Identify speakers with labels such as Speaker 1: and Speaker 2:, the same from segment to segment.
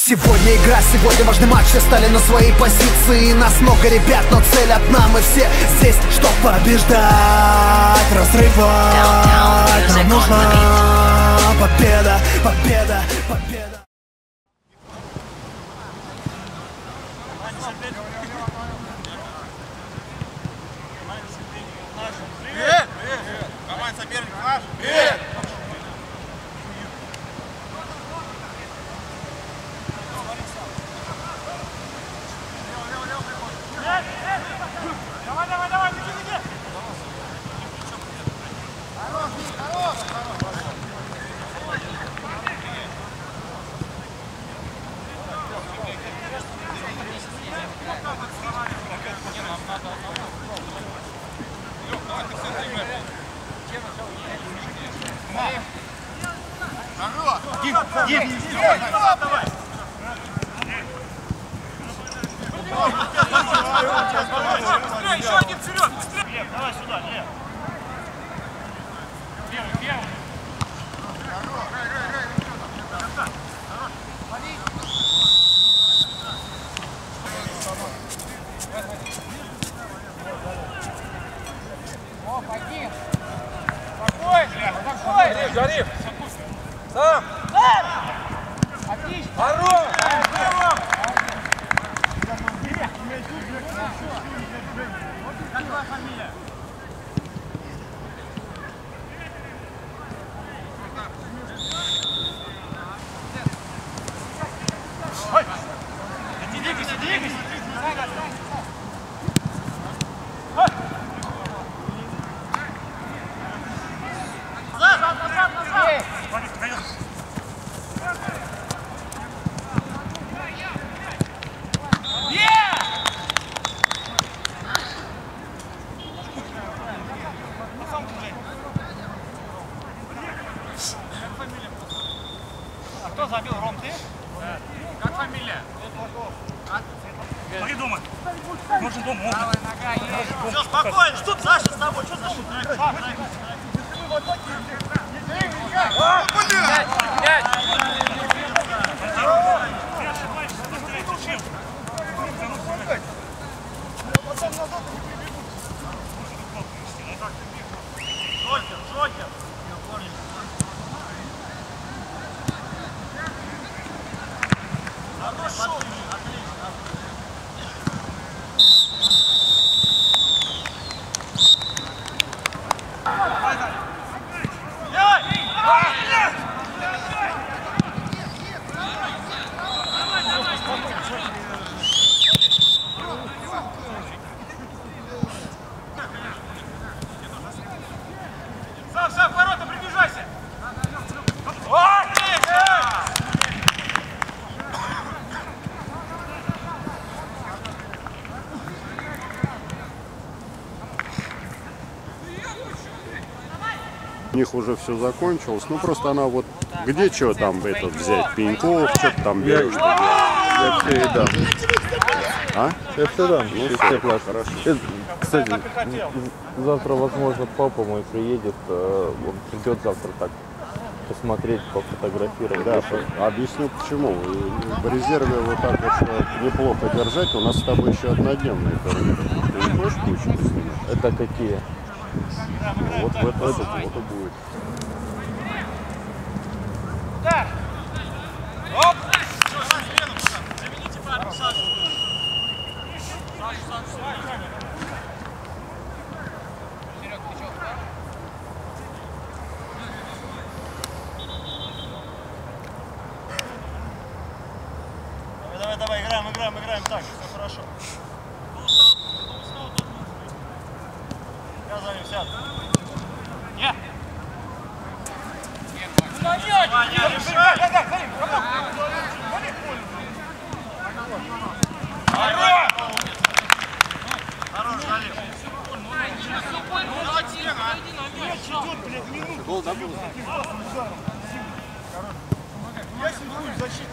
Speaker 1: Сегодня игра, сегодня важный матч, все стали на свои позиции. Нас много ребят, но цель одна, мы все здесь, чтоб побеждать, разрывать. Нам нужна победа, победа, победа.
Speaker 2: Привет! Команда соперник наш! Привет! Давай, беги! Хорош! Дим! Давай! Еще один вперед! Лев, давай сюда, Лев! Первый! О, пойди! Спокойно! Жарив! Сам! Отлично! Хорош! Как твоя фамилия? Ой! Двигайся! Назад! А кто забил? Ром, ты? Да. Как фамилия? Придумай. Нужен дом. Правая нога есть. Все, спокойно. Что Саша с тобой? Что за шут? Джокер. Хорошо. Сам, ворота, приближайся!
Speaker 3: У них уже все закончилось, ну просто она вот где что там этот взять, пеньков, что-то там берешь.
Speaker 4: Я все и дам.
Speaker 3: А?
Speaker 4: Я все дам.
Speaker 3: Ну,
Speaker 4: все плашки.
Speaker 3: хорошо.
Speaker 4: Кстати, завтра, возможно, папа мой приедет, он придет завтра так посмотреть, пофотографировать.
Speaker 3: Да, объясню почему. В резерве вот так вот неплохо держать. У нас с тобой еще однодневные турниры. Ты не хочешь получить с ними?
Speaker 4: Это какие?
Speaker 3: Вот в этот вот и будет.
Speaker 2: Да! Оп! Замените пару, Сашу. Серег, ты что, Давай, играем, так, все хорошо. Я за ним сяду. Нет! Не решай! Хорош, Залив!
Speaker 3: Гол забыл.
Speaker 2: Я сидую в защите.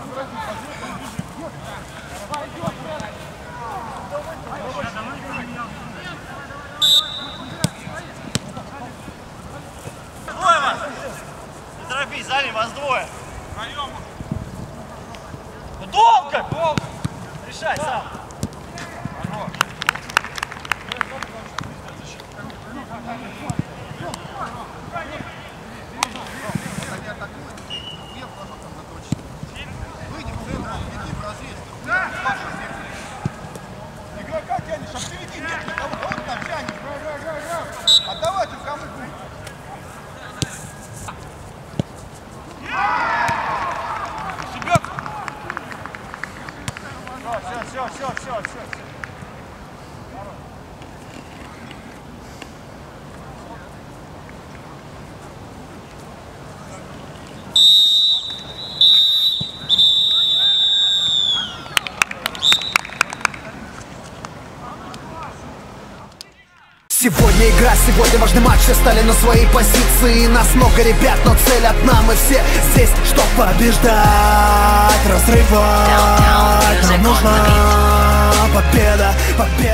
Speaker 2: Двое вас! Не торопись, за ним вас двое! долго, долго. Решай сам.
Speaker 5: Игрока тянешь, а впереди нет никого. Вот там тянешь. Отдавайте кому будет. Все.
Speaker 1: Сегодня игра, сегодня важный матч, все стали на свои позиции. Нас много ребят, но цель одна, мы все здесь, чтоб побеждать, разрывать. Нам нужна победа, победа.